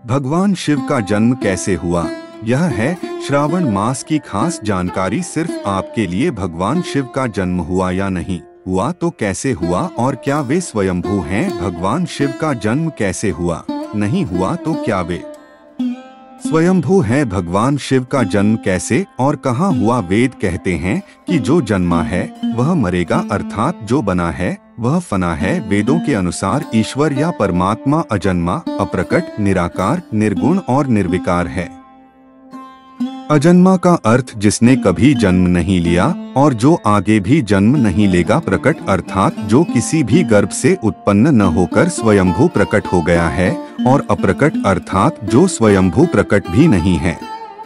भगवान शिव का जन्म कैसे हुआ? यह है श्रावण मास की खास जानकारी। सिर्फ आपके लिए भगवान शिव का जन्म हुआ या नहीं हुआ तो कैसे हुआ और क्या वे स्वयंभू हैं? भगवान शिव का जन्म कैसे हुआ? नहीं हुआ तो क्या वे स्वयंभू है? भगवान शिव का जन्म कैसे और कहाँ हुआ? वेद कहते हैं कि जो जन्मा है वह मरेगा, अर्थात जो बना है वह फना है। वेदों के अनुसार ईश्वर या परमात्मा अजन्मा, अप्रकट, निराकार, निर्गुण और निर्विकार है। अजन्मा का अर्थ जिसने कभी जन्म नहीं लिया और जो आगे भी जन्म नहीं लेगा। प्रकट अर्थात जो किसी भी गर्भ से उत्पन्न न होकर स्वयंभू प्रकट हो गया है, और अप्रकट अर्थात जो स्वयंभू प्रकट भी नहीं है।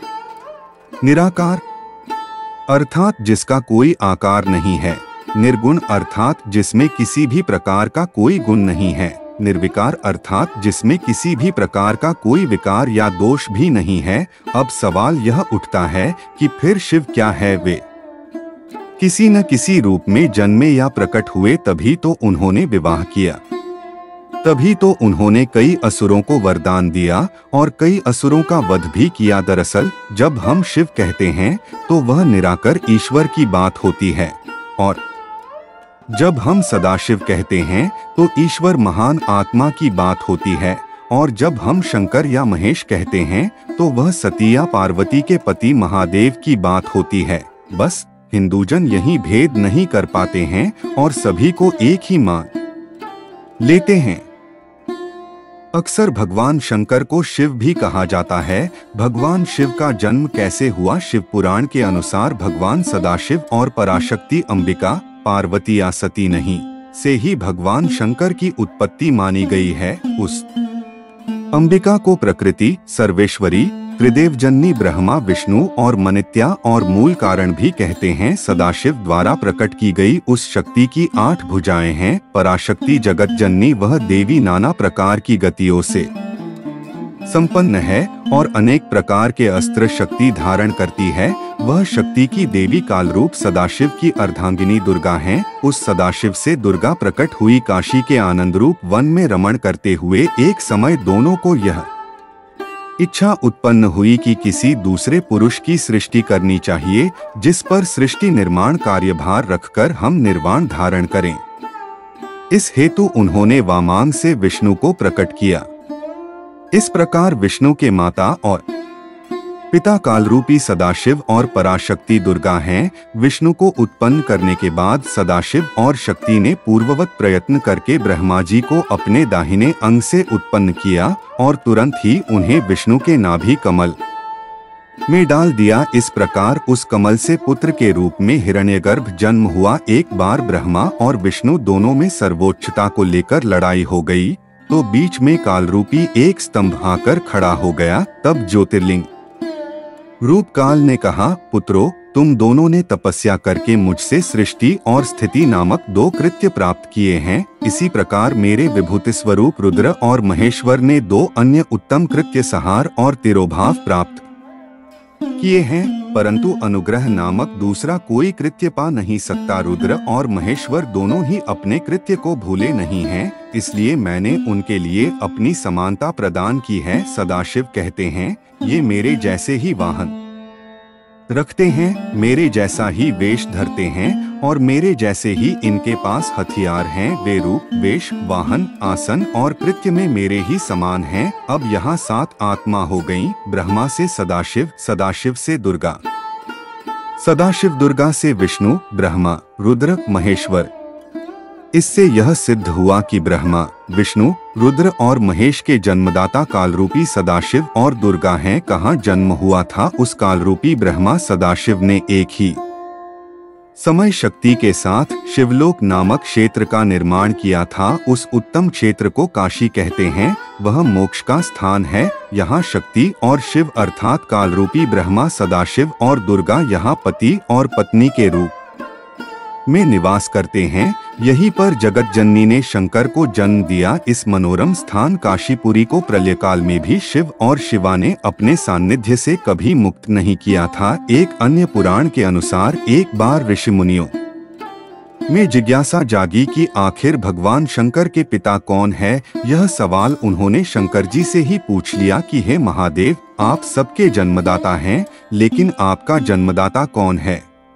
निराकार अर्थात जिसका कोई आकार नहीं है। निर्गुण अर्थात जिसमें किसी भी प्रकार का कोई गुण नहीं है। निर्विकार अर्थात जिसमें किसी भी प्रकार का कोई विकार या दोष भी नहीं है। अब सवाल यह उठता है कि फिर शिव क्या है? वे किसी न किसी रूप में जन्मे या प्रकट हुए, तभी तो उन्होंने विवाह किया, तभी तो उन्होंने कई असुरों को वरदान दिया और कई असुरों का वध भी किया। दरअसल जब हम शिव कहते हैं तो वह निराकर ईश्वर की बात होती है, और जब हम सदाशिव कहते हैं तो ईश्वर महान आत्मा की बात होती है, और जब हम शंकर या महेश कहते हैं तो वह सती या पार्वती के पति महादेव की बात होती है। बस हिंदूजन यही भेद नहीं कर पाते हैं और सभी को एक ही मान लेते हैं। अक्सर भगवान शंकर को शिव भी कहा जाता है। भगवान शिव का जन्म कैसे हुआ? शिव पुराण के अनुसार भगवान सदाशिव और पराशक्ति अंबिका, पार्वती या सती नहीं से ही भगवान शंकर की उत्पत्ति मानी गई है। उस अंबिका को प्रकृति, सर्वेश्वरी, त्रिदेव जननी ब्रह्मा, विष्णु और मनित्या और मूल कारण भी कहते हैं। सदाशिव द्वारा प्रकट की गई उस शक्ति की 8 भुजाएं हैं। पराशक्ति जगत जननी, वह देवी नाना प्रकार की गतियों से संपन्न है और अनेक प्रकार के अस्त्र शक्ति धारण करती है। वह शक्ति की देवी काल रूप सदाशिव की अर्धांगिनी दुर्गा हैं। उस सदाशिव से दुर्गा प्रकट हुई। काशी के आनंद रूप वन में रमण करते हुए एक समय दोनों को यह इच्छा उत्पन्न हुई कि किसी दूसरे पुरुष की सृष्टि करनी चाहिए, जिस पर सृष्टि निर्माण कार्यभार रखकर हम निर्वाण धारण करें। इस हेतु उन्होंने वामांग से विष्णु को प्रकट किया। इस प्रकार विष्णु के माता और पिता कालरूपी सदाशिव और पराशक्ति दुर्गा हैं। विष्णु को उत्पन्न करने के बाद सदाशिव और शक्ति ने पूर्ववत प्रयत्न करके ब्रह्मा जी को अपने दाहिने अंग से उत्पन्न किया और तुरंत ही उन्हें विष्णु के नाभि कमल में डाल दिया। इस प्रकार उस कमल से पुत्र के रूप में हिरण्यगर्भ जन्म हुआ। एक बार ब्रह्मा और विष्णु दोनों में सर्वोच्चता को लेकर लड़ाई हो गई, तो बीच में कालरूपी एक स्तंभ आकर खड़ा हो गया। तब ज्योतिर्लिंग रूप काल ने कहा, पुत्रों, तुम दोनों ने तपस्या करके मुझसे सृष्टि और स्थिति नामक 2 कृत्य प्राप्त किए हैं। इसी प्रकार मेरे विभूति स्वरूप रुद्र और महेश्वर ने 2 अन्य उत्तम कृत्य, सहार और तिरोभाव प्राप्त किए हैं, परंतु अनुग्रह नामक दूसरा कोई कृत्य पा नहीं सकता। रुद्र और महेश्वर दोनों ही अपने कृत्य को भूले नहीं हैं, इसलिए मैंने उनके लिए अपनी समानता प्रदान की है। सदाशिव कहते हैं, ये मेरे जैसे ही वाहन रखते हैं, मेरे जैसा ही वेश धरते हैं और मेरे जैसे ही इनके पास हथियार हैं। वे रूप, वेश, वाहन, आसन और कृत्य में मेरे ही समान हैं। अब यहाँ 7 आत्मा हो गईं। ब्रह्मा से सदाशिव, सदाशिव से दुर्गा, सदाशिव दुर्गा से विष्णु, ब्रह्मा, रुद्र, महेश्वर। इससे यह सिद्ध हुआ कि ब्रह्मा, विष्णु, रुद्र और महेश के जन्मदाता कालरूपी सदाशिव और दुर्गा हैं। कहाँ जन्म हुआ था? उस कालरूपी ब्रह्मा सदाशिव ने एक ही समय शक्ति के साथ शिवलोक नामक क्षेत्र का निर्माण किया था। उस उत्तम क्षेत्र को काशी कहते हैं। वह मोक्ष का स्थान है। यहाँ शक्ति और शिव अर्थात कालरूपी ब्रह्मा, सदाशिव और दुर्गा यहाँ पति और पत्नी के रूप में निवास करते हैं। यहीं पर जगत जननी ने शंकर को जन्म दिया। इस मनोरम स्थान काशीपुरी को प्रलयकाल में भी शिव और शिवा ने अपने सानिध्य से कभी मुक्त नहीं किया था। एक अन्य पुराण के अनुसार एक बार ऋषि मुनियों में जिज्ञासा जागी कि आखिर भगवान शंकर के पिता कौन है। यह सवाल उन्होंने शंकर जी से ही पूछ लिया कि हे महादेव, आप सबके जन्मदाता हैं, लेकिन आपका जन्मदाता कौन है?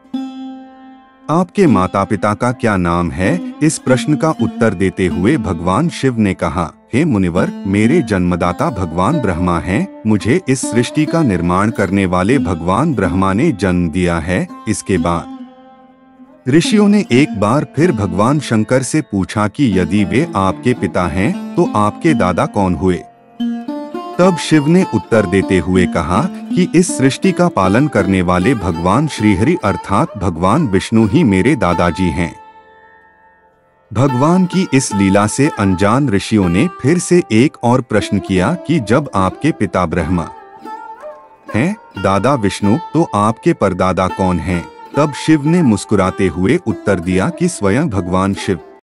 आपके माता पिता का क्या नाम है? इस प्रश्न का उत्तर देते हुए भगवान शिव ने कहा, हे मुनिवर, मेरे जन्मदाता भगवान ब्रह्मा हैं। मुझे इस सृष्टि का निर्माण करने वाले भगवान ब्रह्मा ने जन्म दिया है। इसके बाद ऋषियों ने एक बार फिर भगवान शंकर से पूछा कि यदि वे आपके पिता हैं तो आपके दादा कौन हुए? तब शिव ने उत्तर देते हुए कहा कि इस सृष्टि का पालन करने वाले भगवान श्रीहरि अर्थात भगवान विष्णु ही मेरे दादाजी हैं। भगवान की इस लीला से अनजान ऋषियों ने फिर से एक और प्रश्न किया कि जब आपके पिता ब्रह्मा हैं, दादा विष्णु, तो आपके परदादा कौन हैं? तब शिव ने मुस्कुराते हुए उत्तर दिया कि स्वयं भगवान शिव।